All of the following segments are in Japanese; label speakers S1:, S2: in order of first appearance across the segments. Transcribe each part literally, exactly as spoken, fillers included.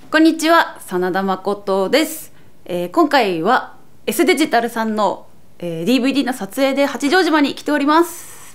S1: こんにちは、真田誠です。えー、今回は S デジタルさんの、えー、ディーブイディー の撮影で八丈島に来ております。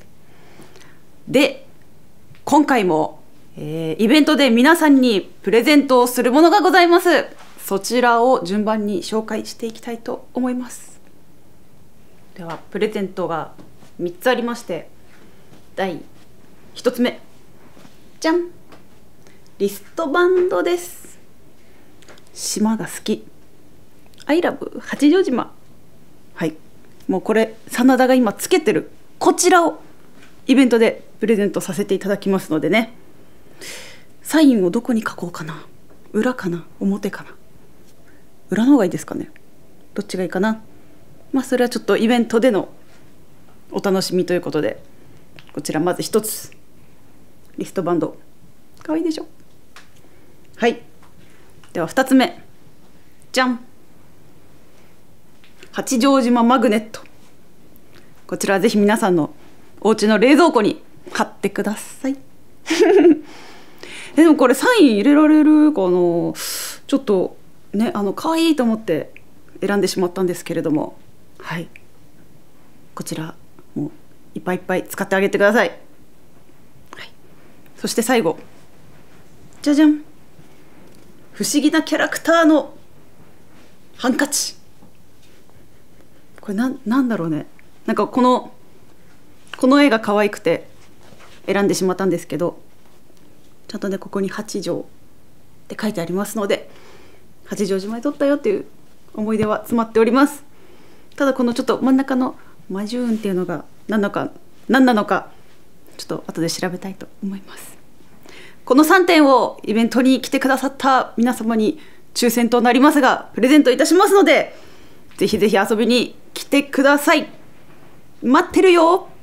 S1: で、今回も、えー、イベントで皆さんにプレゼントをするものがございます。そちらを順番に紹介していきたいと思います。では、プレゼントがみっつありまして、だいひとつめ、じゃん、リストバンドです。島が好き I love 八丈島。はい、もうこれ真田が今つけてるこちらをイベントでプレゼントさせていただきますのでね、サインをどこに書こうかな。裏かな、表かな。裏の方がいいですかね。どっちがいいかな。まあそれはちょっとイベントでのお楽しみということで、こちらまず一つ、リストバンドかわいいでしょ。はい、ではふたつめ、じゃん、八丈島マグネット。こちらはぜひ皆さんのお家の冷蔵庫に貼ってくださいえでもこれサイン入れられるかな。ちょっとね、あの可愛いと思って選んでしまったんですけれども、はい、こちらもういっぱいいっぱい使ってあげてください。はい、そして最後、じゃじゃん、不思議なキャラクターのハンカチ。これな、なんだろうね。なんかこのこの絵が可愛くて選んでしまったんですけど、ちゃんとねここに八丈って書いてありますので、八丈島で撮ったよっていう思い出は詰まっております。ただこのちょっと真ん中のマジューンっていうのが何なのか何なのかちょっと後で調べたいと思います。このさんてんをイベントに来てくださった皆様に抽選となりますがプレゼントいたしますので、ぜひぜひ遊びに来てください。待ってるよ。